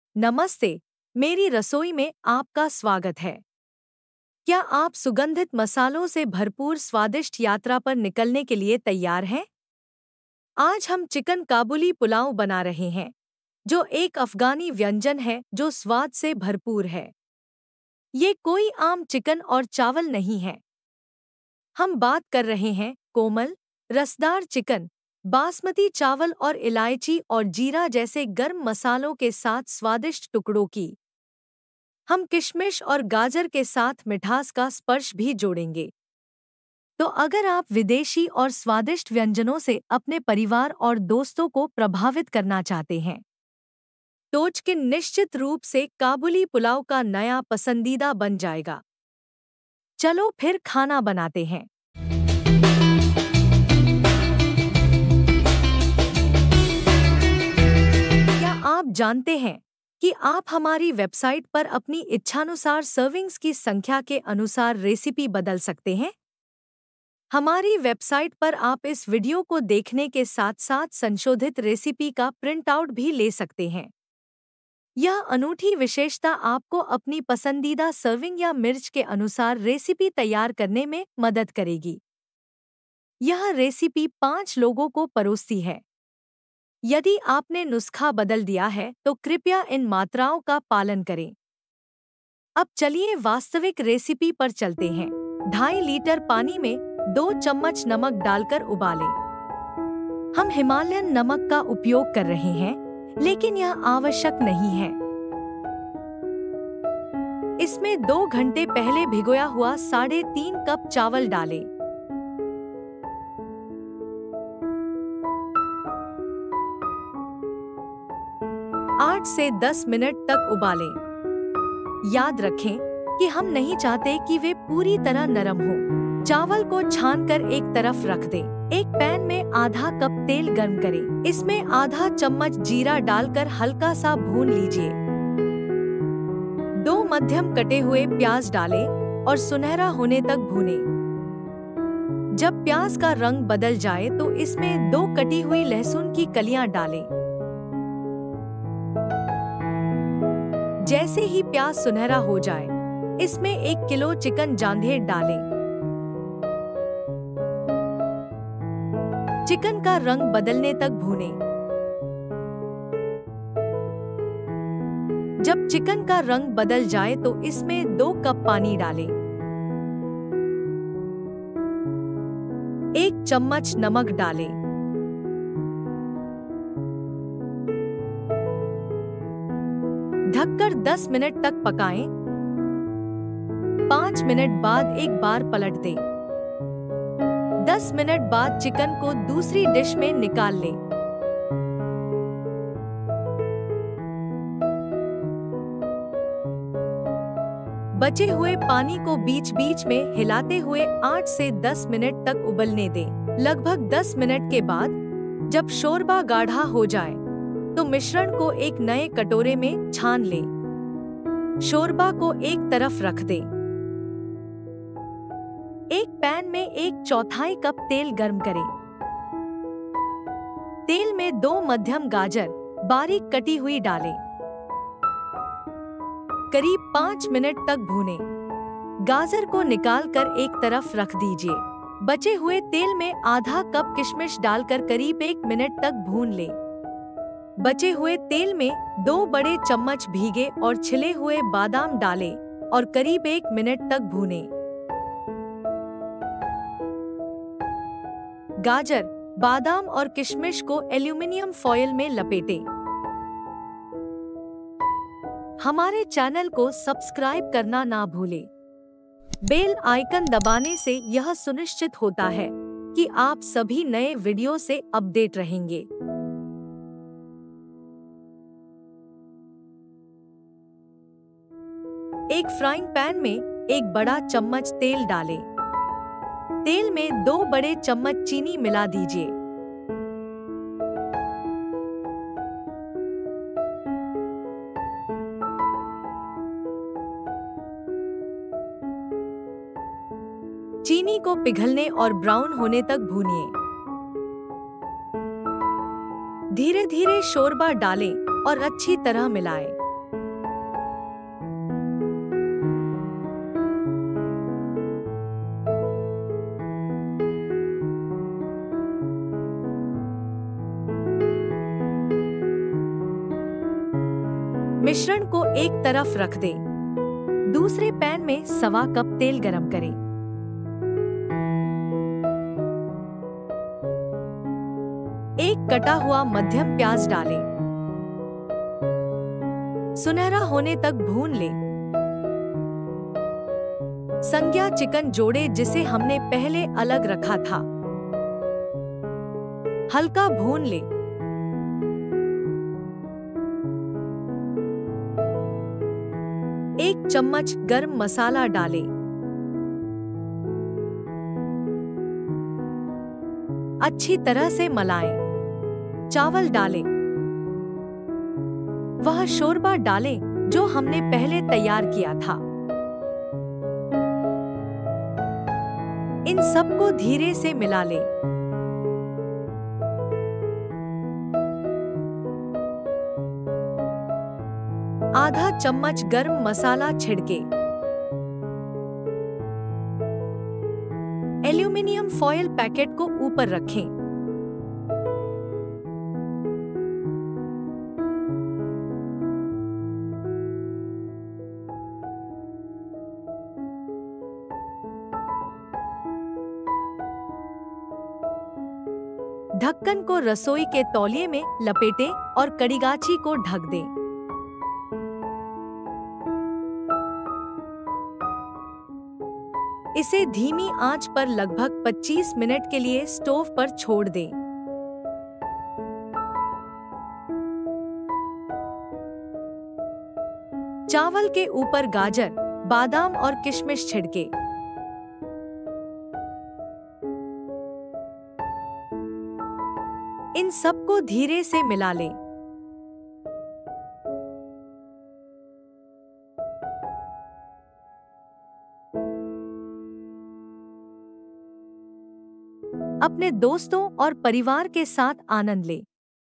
नमस्ते, मेरी रसोई में आपका स्वागत है। क्या आप सुगंधित मसालों से भरपूर स्वादिष्ट यात्रा पर निकलने के लिए तैयार हैं? आज हम चिकन काबुली पुलाव बना रहे हैं, जो एक अफ़गानी व्यंजन है जो स्वाद से भरपूर है। ये कोई आम चिकन और चावल नहीं है। हम बात कर रहे हैं कोमल, रसदार चिकन, बासमती चावल और इलायची और जीरा जैसे गर्म मसालों के साथ स्वादिष्ट टुकड़ों की। हम किशमिश और गाजर के साथ मिठास का स्पर्श भी जोड़ेंगे। तो अगर आप विदेशी और स्वादिष्ट व्यंजनों से अपने परिवार और दोस्तों को प्रभावित करना चाहते हैं, तो चिकन निश्चित रूप से काबुली पुलाव का नया पसंदीदा बन जाएगा। चलो फिर खाना बनाते हैं। क्या आप जानते हैं कि आप हमारी वेबसाइट पर अपनी इच्छानुसार सर्विंग्स की संख्या के अनुसार रेसिपी बदल सकते हैं? हमारी वेबसाइट पर आप इस वीडियो को देखने के साथ-साथ संशोधित रेसिपी का प्रिंट आउट भी ले सकते हैं। यह अनूठी विशेषता आपको अपनी पसंदीदा सर्विंग या मिर्च के अनुसार रेसिपी तैयार करने में मदद करेगी। यह रेसिपी 5 लोगों को परोसती है। यदि आपने नुस्खा बदल दिया है, तो कृपया इन मात्राओं का पालन करें। अब चलिए वास्तविक रेसिपी पर चलते हैं। 2.5 लीटर पानी में 2 चम्मच नमक डालकर उबालें। हम हिमालयन नमक का उपयोग कर रहे हैं, लेकिन यह आवश्यक नहीं है। इसमें 2 घंटे पहले भिगोया हुआ 3.5 कप चावल डालें। आठ से 10 मिनट तक उबालें। याद रखें कि हम नहीं चाहते कि वे पूरी तरह नरम हो। चावल को छानकर एक तरफ रख दें। एक पैन में आधा कप तेल गर्म करें। इसमें आधा चम्मच जीरा डालकर हल्का सा भून लीजिए। 2 मध्यम कटे हुए प्याज डालें और सुनहरा होने तक भूनें। जब प्याज का रंग बदल जाए तो इसमें 2 कटी हुई लहसुन की कलियां डालें। जैसे ही प्याज सुनहरा हो जाए, इसमें 1 किलो चिकन जांघें डालें। चिकन का रंग बदलने तक भूनें। जब चिकन का रंग बदल जाए तो इसमें 2 कप पानी डालें। 1 चम्मच नमक डालें। ढककर 10 मिनट तक पकाएं। 5 मिनट बाद एक बार पलट दें। 10 मिनट बाद चिकन को दूसरी डिश में निकाल लें। बचे हुए पानी को बीच-बीच में हिलाते हुए 8 से 10 मिनट तक उबलने दें। लगभग 10 मिनट के बाद जब शोरबा गाढ़ा हो जाए, तो मिश्रण को एक नए कटोरे में छान लें। शोरबा को एक तरफ रख दें। एक पैन में 1/4 कप तेल गर्म करें। तेल में 2 मध्यम गाजर बारीक कटी हुई डालें। करीब 5 मिनट तक भूनें। गाजर को निकालकर एक तरफ रख दीजिए। बचे हुए तेल में आधा कप किशमिश डालकर करीब 1 मिनट तक भून लें। बचे हुए तेल में 2 बड़े चम्मच भीगे और छिले हुए बादाम डालें और करीब 1 मिनट तक भूनें। गाजर, बादाम और किशमिश को एल्यूमिनियम फॉयल में लपेटें। हमारे चैनल को सब्सक्राइब करना ना भूलें। बेल आइकन दबाने से यह सुनिश्चित होता है कि आप सभी नए वीडियो से अपडेट रहेंगे। एक फ्राइंग पैन में 1 बड़ा चम्मच तेल डालें। तेल में 2 बड़े चम्मच चीनी मिला दीजिए। चीनी को पिघलने और ब्राउन होने तक भूनिए। धीरे धीरे शोरबा डालें और अच्छी तरह मिलाएं। मिश्रण को एक तरफ रख दें। दूसरे पैन में 1.25 कप तेल गरम करें। एक कटा हुआ मध्यम प्याज डालें। सुनहरा होने तक भून लें। संज्ञा चिकन जोड़े जिसे हमने पहले अलग रखा था। हल्का भून लें। एक चम्मच गरम मसाला डालें। अच्छी तरह से मिलाएं। चावल डालें। वह शोरबा डालें जो हमने पहले तैयार किया था। इन सबको धीरे से मिला लें। आधा चम्मच गरम मसाला छिड़के। एल्यूमिनियम फॉयल पैकेट को ऊपर रखें। ढक्कन को रसोई के तौलिए में लपेटें और कड़ीगाची को ढक दें। इसे धीमी आंच पर लगभग 25 मिनट के लिए स्टोव पर छोड़ दें। चावल के ऊपर गाजर, बादाम और किशमिश छिड़के। इन सबको धीरे से मिला लें। अपने दोस्तों और परिवार के साथ आनंद लें।